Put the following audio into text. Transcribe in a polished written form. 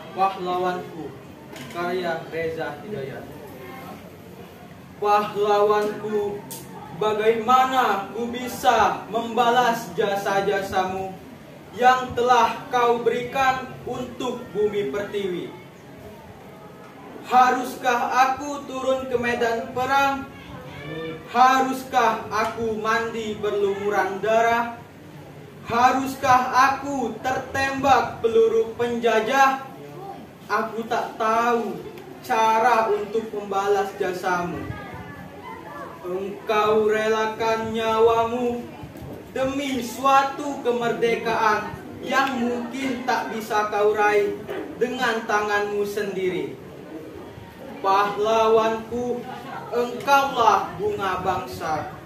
Pahlawanku, karya Reza Hidayat. Pahlawanku, bagaimana ku bisa membalas jasa-jasamu yang telah kau berikan untuk bumi pertiwi? Haruskah aku turun ke medan perang? Haruskah aku mandi berlumuran darah? Haruskah aku tertembak peluru penjajah? Aku tak tahu cara untuk membalas jasamu. Engkau relakan nyawamu demi suatu kemerdekaan yang mungkin tak bisa kau raih dengan tanganmu sendiri. Pahlawanku, engkaulah bunga bangsa.